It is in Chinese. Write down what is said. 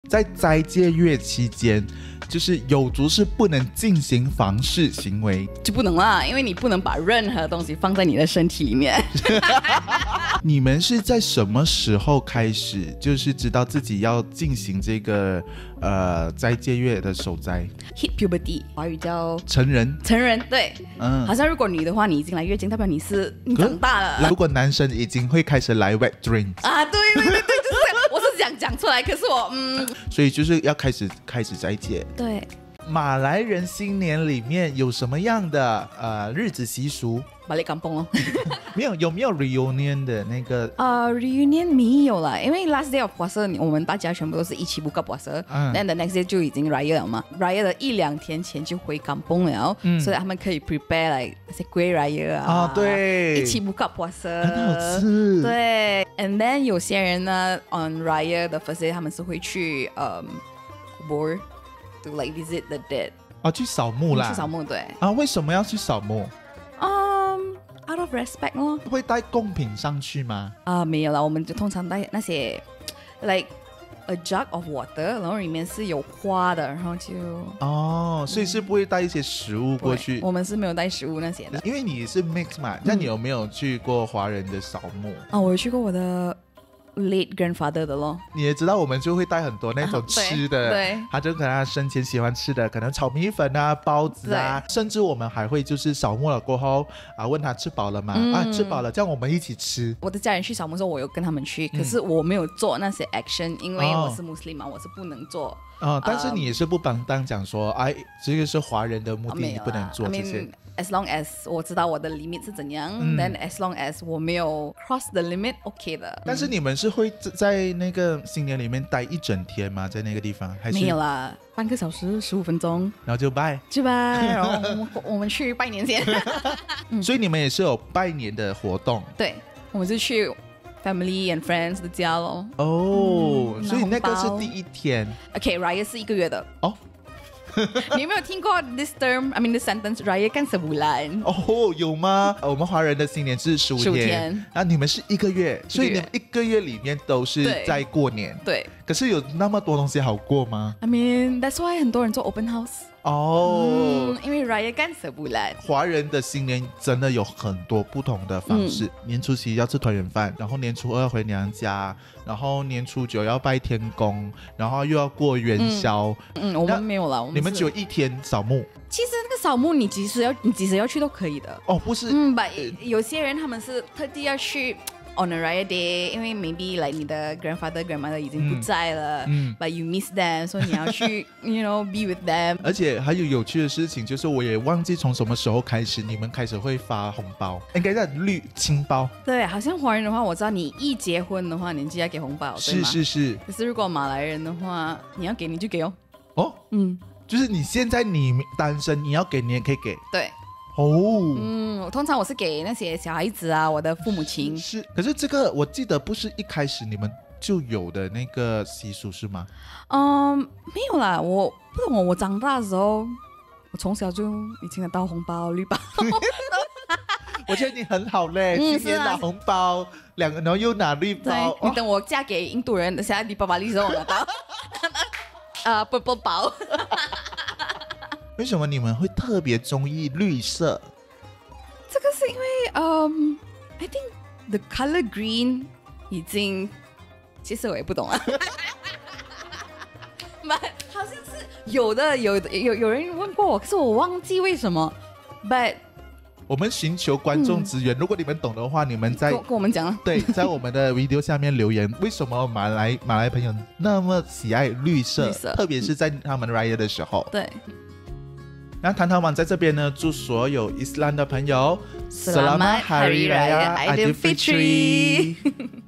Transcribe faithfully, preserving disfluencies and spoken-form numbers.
在斋戒月期间，就是有族是不能进行房事行为， 就不能啦，因为你不能把任何东西放在你的身体里面。 你们是在什么时候开始，就是知道自己要进行这个呃斋戒月的守斋 Hit puberty， 华语叫成人？ 成人，对， 嗯， 好像如果女的话，你已经来月经，代表你是你长大了。 如果男生已经会开始来 wet dream 啊，对对对对，就是我是想讲出来，可是我嗯， 所以就是要开始开始斋戒。 对。 马来人新年里面有什么样的呃日子习俗 ？balik kampung 哦， 没有，有没有 reunion 的那个？ 呃、uh, ，reunion 没有了，因为 last day of puasa，我们大家全部都是一起 buka puasa，嗯 ，then the next day 就已经 raya 了嘛 ，raya 的一两天前就回 kampung 了，嗯，所以他们可以 prepare like 那些 kuih raya 啊， 啊，对， 一起 buka puasa， 很好吃， 对 ，and then 有些人呢 on raya 的 first day 他们是会去嗯 kubur to like visit the dead。 哦，去扫墓啦！ 去扫墓，对。 啊，为什么要去扫墓？ 嗯、um, ，out of respect 咯。 会带贡品上去吗？ 啊、uh, ，没有了，我们就通常带那些 like a jug of water， 然后里面是有花的，然后就哦，所以是不会带一些食物过去。 我们是没有带食物那些的， 因为你是 mix 嘛。那你有没有去过华人的扫墓？ 啊、嗯，我有去过我的late grandfather 的咯。 你也知道我们就会带很多那种吃的、 啊、对, 对他就可能他生前喜欢吃的可能炒米粉啊包子啊，甚至我们还会就是扫墓了过后啊问他吃饱了吗、嗯、啊吃饱了，这样我们一起吃。 我的家人去扫墓的时候我有跟他们去、嗯、可是我没有做那些 action， 因为我是穆斯林嘛、哦、我是不能做哦，但是你也是不帮当讲说、嗯、哎这个是华人的墓地、哦、你不能做这些。 As long as 我知道我的 limit 是怎样、嗯、then as long as 我没有 cross the limit OK 的。 但是你们是会在那个新年里面待一整天吗？在那个地方还是没有啦，半个小时十五分钟然后就拜就拜然后我们我们去拜年先、 嗯、所以你们也是有拜年的活动？ 对，我们是去 family and friends 的家咯。 哦、嗯、所以那个是第一天。 OK Raya 是一个月的哦。你有没有听过 this term I mean this sentence Raya kan sebulan？ 哦，有吗？我们华人的新年是十五天， 天那你们是一个月，所以你们一个月里面都是在过年。 对， 可是有那么多东西好过吗？ I mean that's why 很多人做 open house。 哦、 嗯，因为 Raya kan sebulan， 华人的新年真的有很多不同的方式、嗯、年初七要吃团圆饭，然后年初二回娘家，然后年初九要拜天公，然后又要过元宵。 嗯, 嗯我们没有了， 你们只有一天扫墓。 其实那个扫墓你即使要你即使要去都可以的哦，不是嗯，但有些人他们是特地要去on a Raya day， 因为 maybe like 你的 grandfather grandmother 已经不在了、嗯、but you miss them， 所以你要去you know be with them。 而且还有有趣的事情就是我也忘记从什么时候开始你们开始会发红包，应该叫绿青包。 对，好像华人的话我知道你一结婚的话你就要给红包， 是是是。 可是如果马来人的话你要给你就给哦。 哦，嗯，就是你现在你单身你要给你也可以给。 对哦， 嗯，通常我是给那些小孩子啊，我的父母亲。 是，可是这个我记得不是一开始你们就有的那个习俗是吗？ 嗯，没有啦，我不懂，我长大的时候，我从小就已经拿到红包绿包。 我觉得你很好嘞，嗯、今年拿红包，两个然后又拿绿包。 你等我嫁给印度人，现在你爸爸的时候我拿到，啊，不不包。 为什么你们会特别中意绿色？ 这个是因为，嗯、um, ，I think the color green 已经，其实我也不懂啊。好像是有的，有的有有人问过我，可是我忘记为什么。But 我们寻求观众资源、嗯，如果你们懂的话，你们在跟我们讲啊。 对，在我们的 video 下面留言，为什么马来马来朋友那么喜爱绿色，绿色特别是在他们 Raya 的时候。 对。 那谈谈网在这边呢，祝所有伊斯兰的朋友 Selamat Hari Raya Aidilfitri